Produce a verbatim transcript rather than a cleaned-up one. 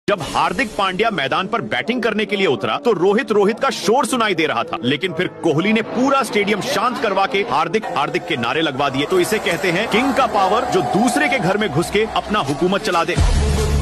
जब हार्दिक पांड्या मैदान पर बैटिंग करने के लिए उतरा तो रोहित रोहित का शोर सुनाई दे रहा था, लेकिन फिर कोहली ने पूरा स्टेडियम शांत करवा के हार्दिक हार्दिक के नारे लगवा दिए। तो इसे कहते हैं किंग का पावर, जो दूसरे के घर में घुस के अपना हुकूमत चला दे।